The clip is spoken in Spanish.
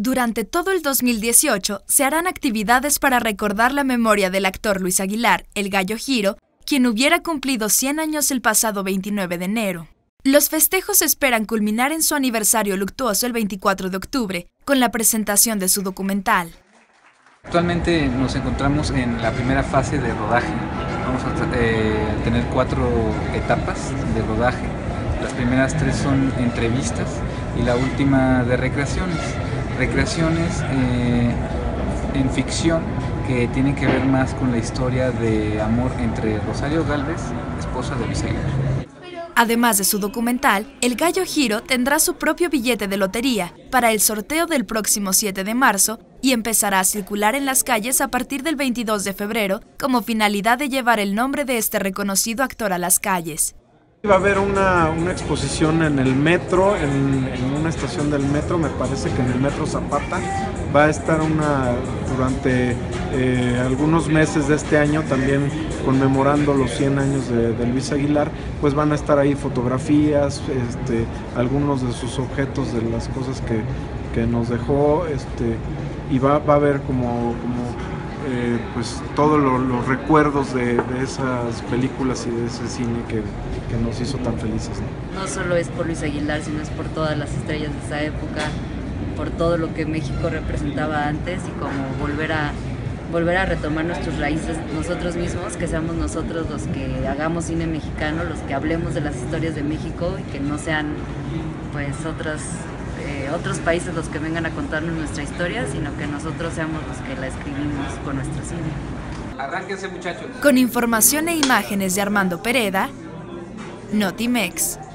Durante todo el 2018 se harán actividades para recordar la memoria del actor Luis Aguilar, el Gallo Giro, quien hubiera cumplido 100 años el pasado 29 de enero. Los festejos esperan culminar en su aniversario luctuoso el 24 de octubre, con la presentación de su documental. Actualmente nos encontramos en la primera fase de rodaje. Vamos a tener 4 etapas de rodaje. Las primeras 3 son entrevistas y la última de recreaciones. Recreaciones en ficción que tienen que ver más con la historia de amor entre Rosario Gálvez, esposa de Luis Aguilar. Además de su documental, el Gallo Giro tendrá su propio billete de lotería para el sorteo del próximo 7 de marzo y empezará a circular en las calles a partir del 22 de febrero como finalidad de llevar el nombre de este reconocido actor a las calles. Va a haber una exposición en el metro, en una estación del metro, me parece que en el metro Zapata. Va a estar durante algunos meses de este año también conmemorando los 100 años de Luis Aguilar, pues van a estar ahí fotografías, algunos de sus objetos, de las cosas que nos dejó, y va a haber pues todos los recuerdos de esas películas y de ese cine que nos hizo tan felices, ¿no? No solo es por Luis Aguilar, sino es por todas las estrellas de esa época, por todo lo que México representaba antes y como volver a retomar nuestras raíces nosotros mismos, que seamos nosotros los que hagamos cine mexicano, los que hablemos de las historias de México y que no sean pues otros países los que vengan a contarnos nuestra historia, sino que nosotros seamos los que la escribimos con nuestro cine. Arránquense, muchachos. Con información e imágenes de Armando Pereda, Notimex.